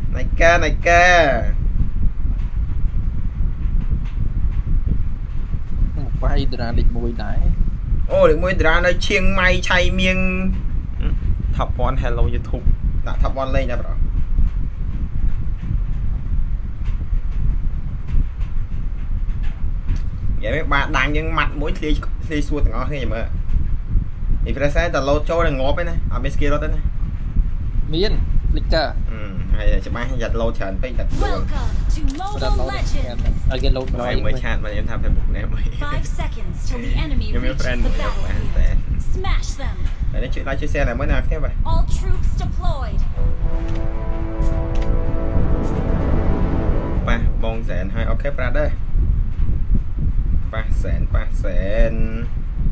này ca một quay ra lịch mùi đấy ô được mùi ra nơi chiêng may chay miêng top one hello YouTube đã top one lên nha bro vậy mấy bạn đang những mặt mỗi khi xua từng ngó thế mà thì phải sẽ là lô cho là ngóp ấy này ở bên kia đó đấy này miên lịch cả hay cho bạn giật lô trần phải giật luôn cái lô rồi mới chat mà em tham Facebook này mới nhưng mà friend của bạn sẽ để nói chuyện lại chia sẻ là mới nào thế vậy ba bông rèn hay ok ra đây ba sẹn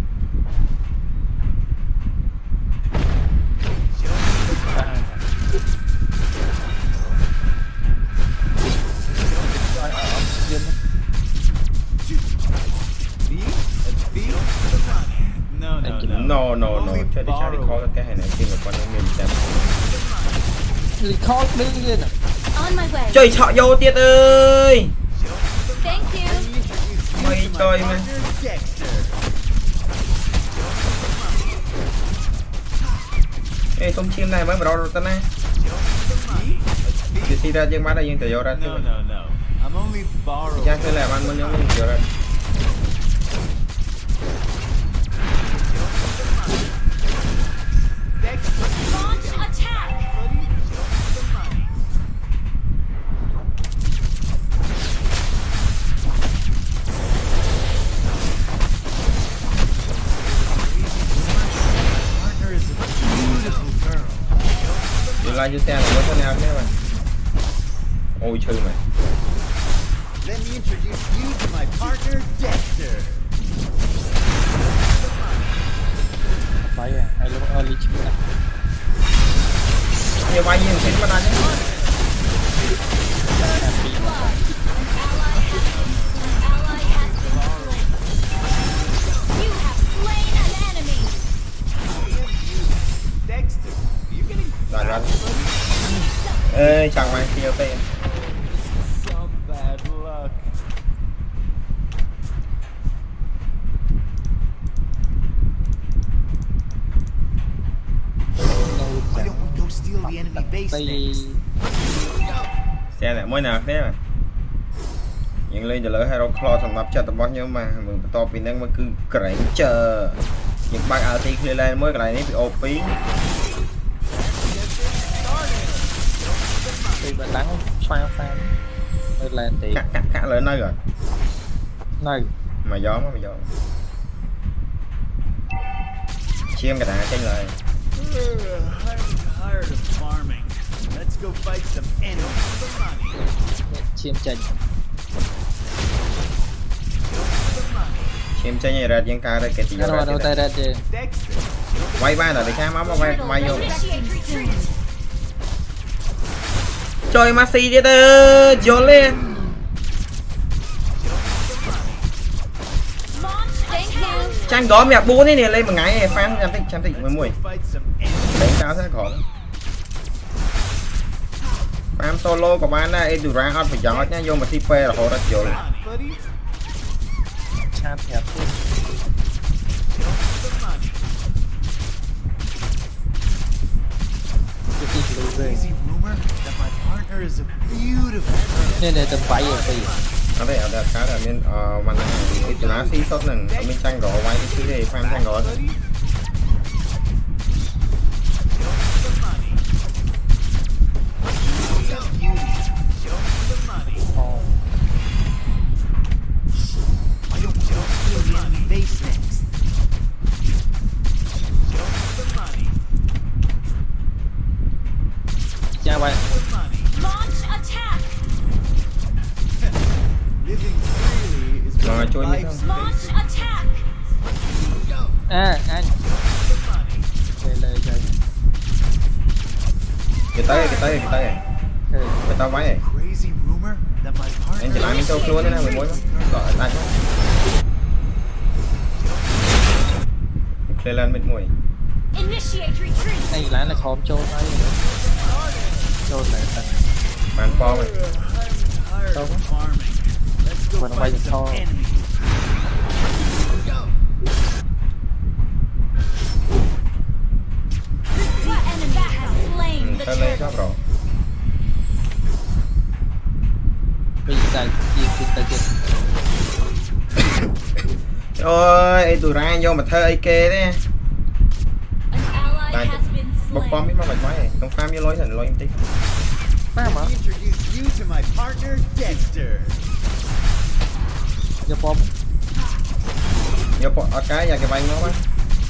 no chơi đi chơi đi call cái này này khi mà con em xem call đương nhiên chơi chọ vô tiết ơi mày chơi mà ê không chim này mới mà rồi tên này thì ra dương má đây dương tự vô ra chứ chắc thế là anh mới nhớ mình vô ra lại như xe này có thế nào thế mà ôi chơi mày Let me introduce you to my partner Dexter. Bay à, ai lúc early chứ à? Nhiều bay nhiều xin mà đánh chứ. Rồi rồi. Ê chẳng mày nhiều tiền. Xe này mới nào thế mà những lên từ lỡ hero claw thành lập cho tầm bao nhiêu mà mình to vì năng mà cứ cày chờ những bác ở thì khi lên mới cái này bị ốp phí thì bạn đánh pha lên thì khá lớn nơi rồi nơi mà gió chiêm cái đá trên lời Let's go fight some enemies. Chiêm chanh này ra tiếng ca đây cái gì đâu tay ra chứ quay ba là để khai máu mà quay vô chơi Messi đi tơ vô lên tranh đó mẹ bún ấy nè lên một ngày fan chăm thích với mùi đánh cao sẽ khó farm solo của bạn này từ ra phải gió nhá vô mà TP là họ rất nhiều chat thiệt nên là tầm phải rồi thì nó đây ở khá là bên mà cái từ lá xí sốt này mình tranh rõ quay cái thứ này farm tranh rõ cha bạn rồi chui như à anh chơi cái tay người ta váy này em chỉ lại mình cho luôn thế nào mình muốn gọi tay lên bên mùi này lá là khóm trôn ấy trôn này bom này Tired Đâu of có? farming. Let's go Mà nó bay fight được some to. enemies. The enemy has slain the tới đây turtle. sắp rồi bây giờ chia tay kia ôi tụi ra vô mà thơ AK đấy An ally Đây, has been bốc bom biết slain. nó bạch máy này không farm với lối thành lối em tí má mà Let me introduce you to my partner, Dexter. giờ bom vô ở cái ra cái banh nó bác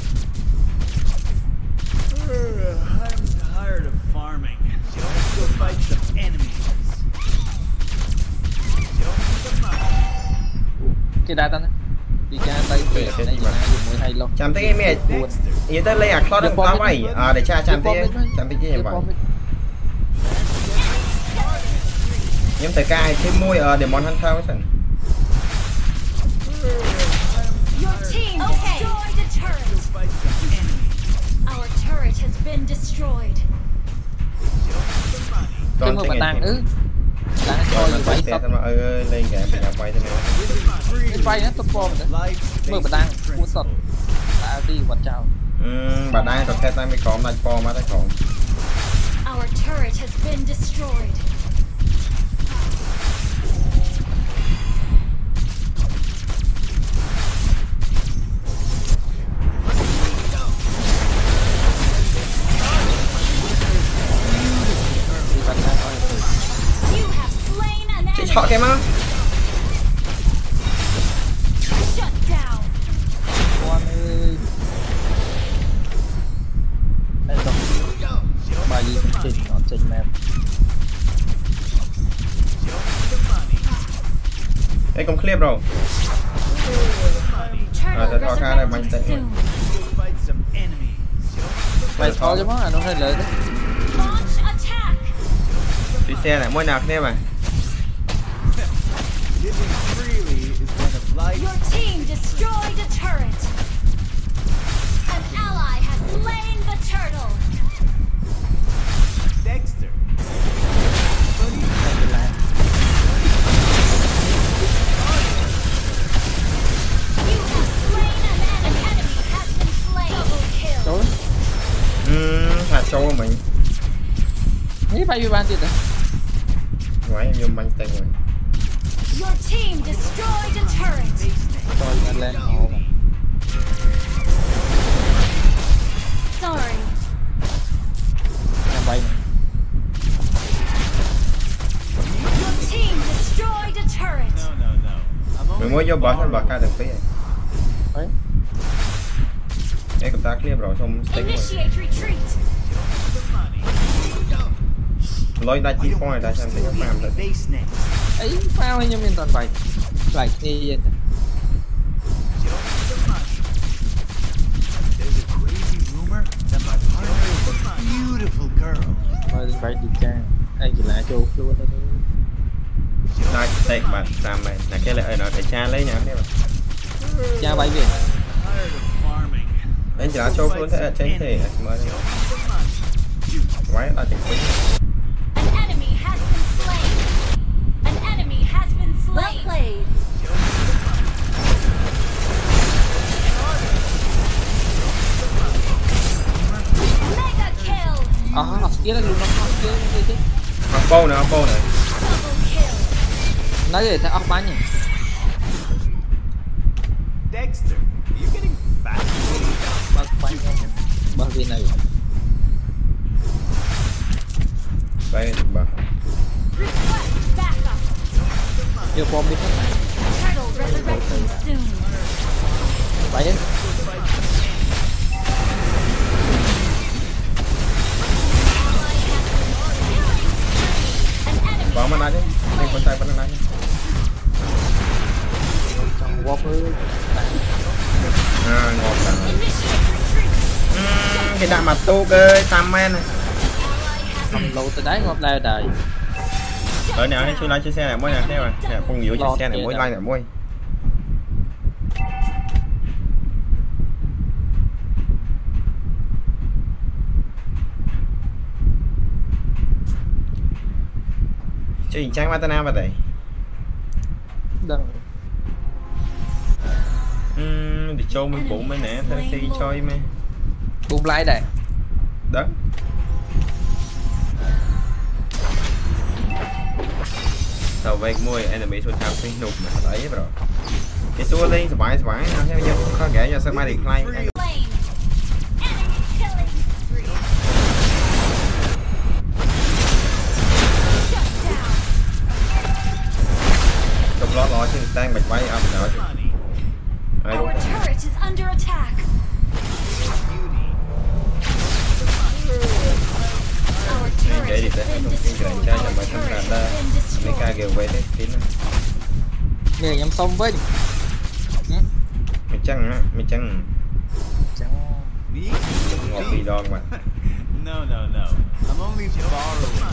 I'm tired of farming. Let's go fight some enemies. Show me the money. cái đa tăng đi cha tay Cái này gì gì mà? này mới hay luôn chạm tới cái mẹ Dexter. ý tới lấy clot Vô đừng bom tao đi. vậy để cha chạm tới cái gì vậy nhưng tới cái thêm môi ở để món hắn thao sẵn Your team destroyed a turret. Go fight some enemies. Our turret has been destroyed. cái mưa bạn đang đang coi như vậy sao xong mà ơi lên kìa mình nhập quay thế này cái bay nó top bom nữa mưa bạn đang cuốn sọt đã đi vật chào bà đang tập theo tay mới có mà co mà tay khổng Our turret has been destroyed. đi bạn đang coi You have slain an chị enemy. chọn cái má Shut down. con ơi đây rồi bài gì cũng trình nó trình map đây cũng clear rồi Turtle thế thôi, khá là mạnh resurrecting tay. soon. Go fight some enemies. mày thôi cho má nó hơi lợi đấy Launch attack. đi xe này mỗi nào thế mà Living freely is one of life's Your team destroyed a turret. An ally has slain the turtle. Dexter. Đây là You have slain an enemy has been slain. Double kill. tối hạt sâu của mình mấy bay với banទៀតđấy ngoái em vô bánh tay rồi Your team destroyed a turret. coi nó lên hồ mà Sorry. nó bay này Your team destroyed a turret. No. I'm mình only mới vô bớt nó bật ca được tí này đấy em cầm ta clear rồi xong stick rồi Initiate retreat. lối đá chi point ta xem thấy nó farm được base next. ấy phao nhưng mình toàn bay lại nghe vậy There's a crazy rumor that my partner is a beautiful girl. thôi đi bay đi cha đây chỉ là chỗ luôn thôi đá stick bạn làm này là cái lại nó phải cha lấy nhau thế mà cha bay về Tired of farming. anh chỉ là châu luôn thế trên thể mới quái là tình quý An enemy has been slain. An enemy has been slain. Well played. Mega kill. kia là luôn nó kia chứ học bâu này Double kill. nói để theo ốc bán nhỉ Dexter, are you getting fat? bao bán bao viên này đây bà Request backup. chưa bom đi hết Turtle resurrecting soon. bay đến An enemy có mà nói chứ anh con trai vẫn nói chứ trong quá với ngon cả initiate retreat. cái đạn mặt tu cơ tam men này không lâu tới đáy ngọt đây đời ở nào hay chưa like chia sẻ này mỗi nào thế mà nè không nhiều chia sẻ này mỗi like này mỗi chơi trang Matana vào đây đừng để cho mình bụng mấy nè thằng si chơi mấy bùm lại đây đó tàu về môi enemy xuống thang phi nục mà đấy rồi cái số lên thoải nào theo như có kể cho sân bay điện play đục lo trên đang bạch bay âm nữa Our turret is under attack. Our turret để đi has tới been không tin rằng destroyed. cha Our chẳng phải thằng turret là has been mấy ca destroyed. kêu về đấy tín nghề nhắm xong với mày chăng Me? ngọt bị đòn mà No, no, no. I'm only borrowing.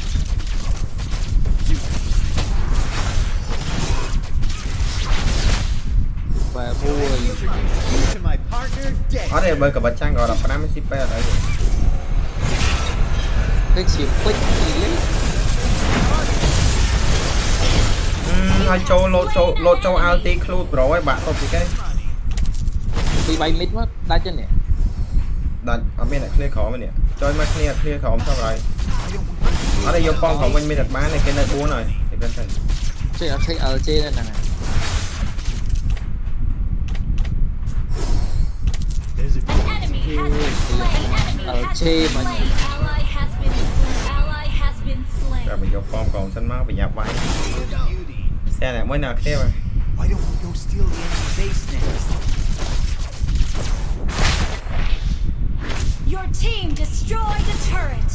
và mua Introduce you to my partner, Dex. ở đây bơi cả bạch chăng gọi là Pram ship ở đây cái chìa quick thì lấy ai lô châu alti clue pro ấy bạn không thì cái bị bay mít mất đá chân nè đặt ở bên này clear khó bên nè chơi mà clear khó xong rồi ở đây vô phongของmình đặt bán này cái này búa này thì bên thành chơi ở chơi ở trên này nè There's a An enemy has been slain. Enemy Ở has chê been mà slain. Ally has been slain. Ally has been slain. rồi mình vô phong còn xanh máu bị nhập váy beauty. xe này mới nào clear mà Why don't we go steal the enemy base next? Your team destroyed a turret.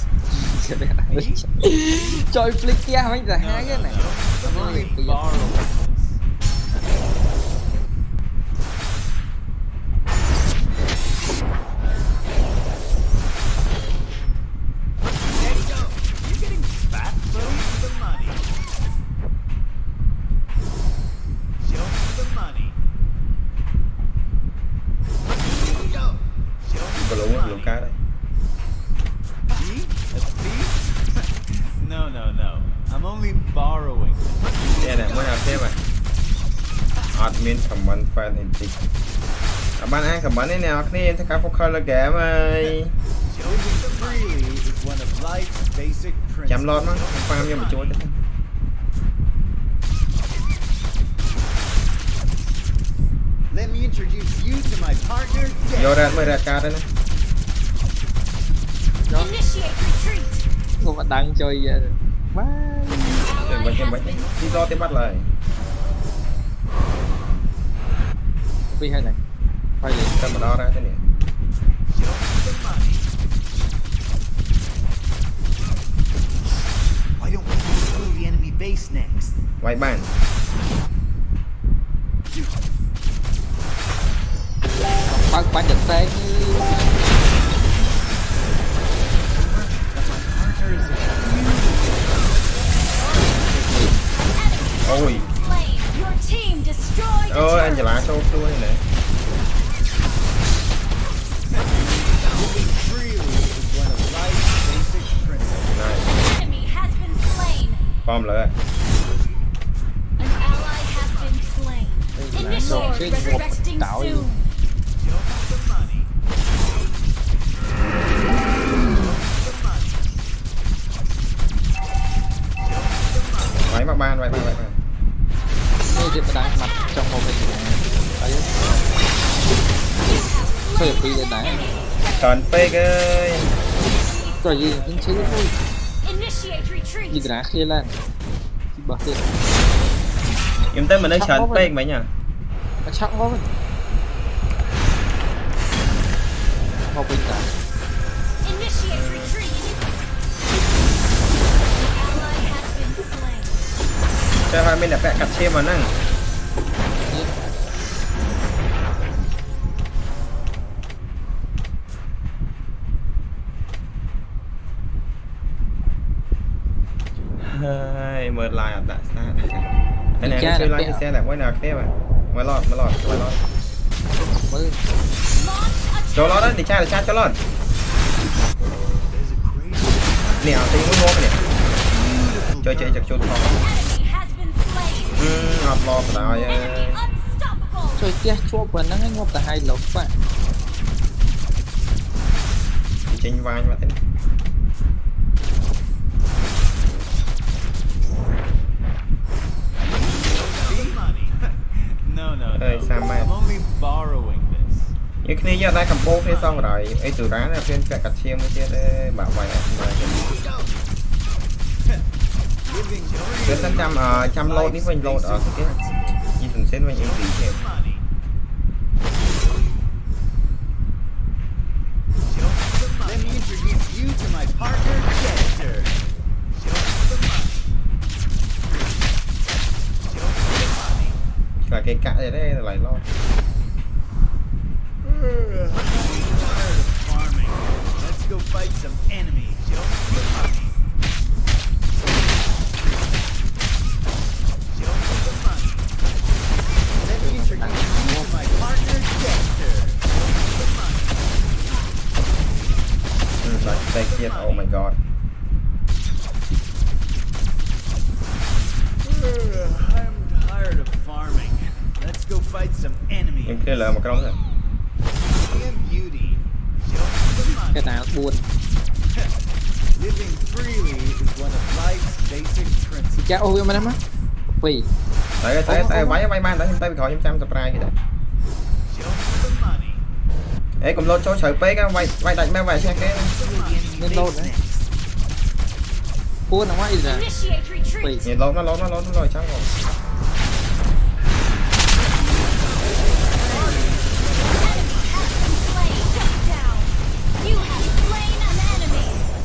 chơi flick kia mấy giờ hai cái này I'm only borrowing this. There you go. You getting fat, buddy? The money. Show me the money. Here we go. Show me có the lũ money. cá đấy Me? A thief? No, no, no. I'm only borrowing. xe này mới nào clear mà admin comment fan intik bạn ăn comment này nào clear tất cả focus là kẻ mày Choosing freely is one of life's basic chăm lót principles. nó farm như một chuối Let me introduce you to my partner, vô Dex. ra mới ra cá đấy nè Initiate retreat. không bạn đang chơi vậy quá Chơi Ally bánh has been đi do tiếng bắt lời vì hay này phải liền ta mà đo ra thế này Show me the money. Why don't we go steal the enemy base next? vay bàn bán được xe ôi slain. Your team destroyed a ôi anh turret. chả lá sâu xuôi này nè Freely is one of life's basic principles. này Enemy has been slain. bom lại An ally has been slain. Initiate resurrecting Tạo soon. Show me the money. váy mà ban váy đây thì đang mặt trong một cái đấy thôi đi lên đá còn phê ơi rồi gì cũng chứ thôi Initiate retreat. gì đá kia lên bật lên em tới mình nói chọn phê mấy nhỉ nó chắc quá mình một bình cả Initiate retreat. Ally has been slain. cho hai bên là vẽ cặp xe mà năng hơi mở lại ở đại xa cái này nó chơi lại cái xe này mới nào thế mà mới lọt mới Launch a cho lọt đó để cha cho lọt There's a crazy nè thì muốn mua cái này chơi chơi chặt chốt không Enemy has been slain. ngọt lo rồi Enemy unstoppable. chơi kia chua quần nó ngộp cả hai lộc bạn chinh vai mà thế No, no, Hey, no. Sam, man. I'm only borrowing this. những cái này ra cầm bô thế xong rồi ấy từ rán là phiên cắt chiêm cái kia để bảo vệ Living cái trăm lô đi quanh lô ở cái như thường xuyên quanh em gì thế money. Let me introduce you to my partner, Chester. là cái cạ này đấy lại lo Tired of farming. Let's go fight some enemies. Show me the money. Show me the money. Let me introduce you to my partner, Chester. Show me the money. lại tay kia oh my god I'm tired of farming. Let's go fight some enemies. những kia là một cái đống rồi And beauty. Show me the money. cái nào buồn Living freely is one of life's basic principles. cha ôi mà á vì tay váy bay ban đấy tay bị khỏi trăm surprise kìa Show me the money. ấy cùng lô cho sợi pé cái vay đánh mấy vài xe cái nên lâu đấy buồn ở ngoài rồi Initiate retreat. vì nhìn lô nó rồi chắc rồi Slain. Shut down. You have slain an enemy.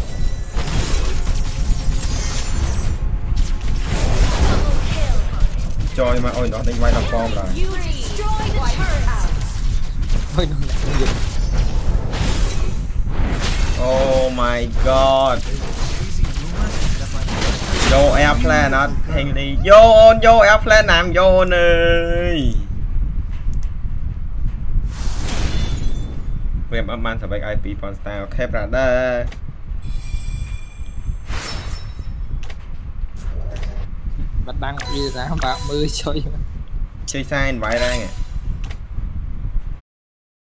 Double kill. trời mà ôi nó đánh vay làm form rồi You destroyed a turret. thôi nó lại không dùng oh my god vô airplane nó hình đi vô airplane làm vô ơi về âm man sẽ phải IP Pawn Style ok brother bắt đăng đi ra bạn mưa chơi chơi sai vậy ra nè